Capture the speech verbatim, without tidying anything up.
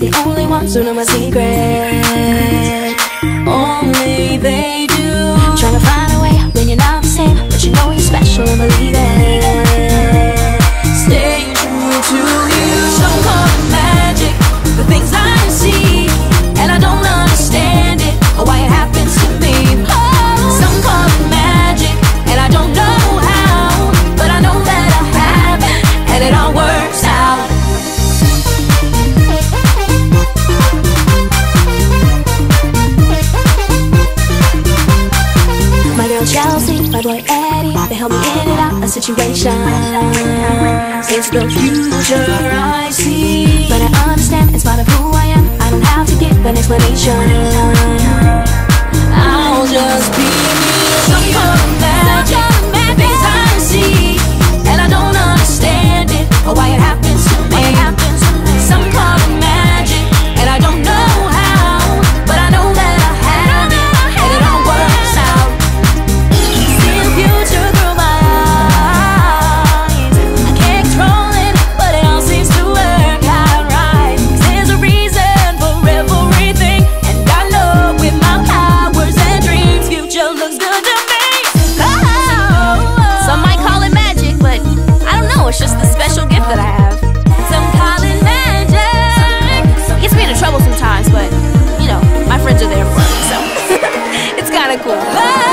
the only ones who know my secret. Only they do. Trying to find a way when you're not the same, but you know you're special and believe it. Stay true to you. Some call it magic, the things I see, and I don't understand it or why it happens to me. Oh, some call it magic, and I don't know how, but I know that I have it, and it all works out. My girl Chelsea, my boy Eddie, they help me in and out of situations. It's the future I see, but I understand it's part of who I am. I don't have to give an explanation. I'll just be me. Some call it magic, things I see, and I don't understand it or why it happens to me. Some call it magic, and I don't know how, but I know that I have it, and it all works out. See the future through my eyes. I can't control it, but it all seems to work out right. 'Cause there's a reason for everything, and I know with my powers and dreams, future looks good to me. Oh, Some might call it magic, but I don't know, it's just the special gift that I have. some call it magic. It gets me into trouble sometimes, but, you know, my friends are there for me, so it's kinda cool. Magic.